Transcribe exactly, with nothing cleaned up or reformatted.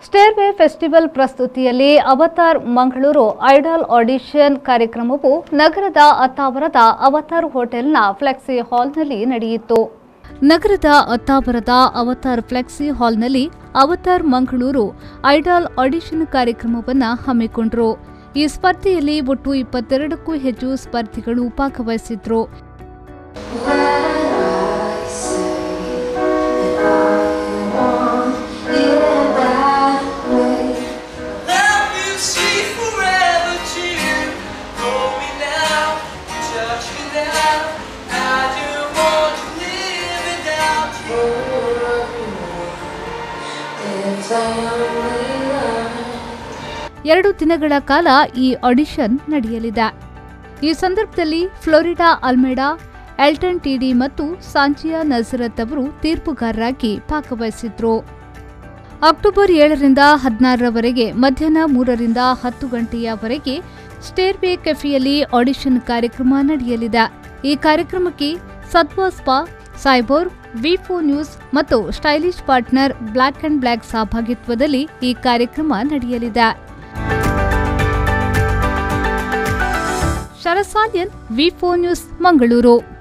ಸ್ಟೇರ್ವೇ festival ಪ್ರಸ್ತುತಿಯಲ್ಲಿ Avatar Mangaluru idol audition ಕಾರ್ಯಕ್ರಮವು ನಗರದ ಅತ್ತಾವರದ ಅವತಾರ್ ಹೋಟೆಲ್ನ ಫ್ಲೆಕ್ಸಿ ಹಾಲ್ನಲ್ಲಿ ನಡೆಯಿತು. ನಗರದ ಅತ್ತಾವರದ ಅವತಾರ್ ಫ್ಲೆಕ್ಸಿ ಹಾಲ್ನಲ್ಲಿ ಅವತಾರ್ ಮಂಗಳೂರು ಐಡಾಲ್ ಆಡಿಷನ್ ಕಾರ್ಯಕ್ರಮವನ್ನು ಹಮ್ಮಿಕೊಂಡರು. ಈ ಸ್ಪರ್ಧೆಯಲ್ಲಿ ಒಟ್ಟು ಇಪ್ಪತ್ತೆರಡಕ್ಕೂ ಹೆಚ್ಚು ಸ್ಪರ್ಧಿಗಳು ಭಾಗವಹಿಸಿದ್ರು. ಎರಡು ದಿನಗಳ ಕಾಲ ಈ ಆಡಿಷನ್ ನಡೆಯಲಿದೆ. ಈ ಸಂದರ್ಭದಲ್ಲಿ ಫ್ಲೋರಿಡಾ ಅಲ್ಮೇಡಾ, ಎಲ್ಟನ್ ಟಿಡಿ ಮತ್ತು ಸಾಂಚಿಯಾ ನಜರತ್ ಅವರು ತೀರ್ಪುಗಾರರಾಗಿ ಭಾಗವಹಿಸಿದ್ರು. ಅಕ್ಟೋಬರ್ ಏಳರಿಂದ ಹದಿನಾರರವರೆಗೆ ಮಧ್ಯಾಹ್ನ ಮೂರರಿಂದ ಹತ್ತು ಗಂಟೆಯವರೆಗೆ ಸ್ಟೇರ್ವೇ ಕೆಫೆಯಲ್ಲಿ ಆಡಿಷನ್ ಕಾರ್ಯಕ್ರಮ ನಡೆಯಲಿದೆ. ಈ ಕಾರ್ಯಕ್ರಮಕ್ಕೆ ಸತ್ವಾ ಸ್ಪಾ, ಸೈಬೋರ್, ವಿ ಫೋರ್ ನ್ಯೂಸ್ ಮತ್ತು stylish partner black and black ಸಹಭಾಗಿತ್ವದಲ್ಲಿ ಈ ಕಾರ್ಯಕ್ರಮ ನಡೆಯಲಿದೆ. Sharasalian, V four news, Mangaluru.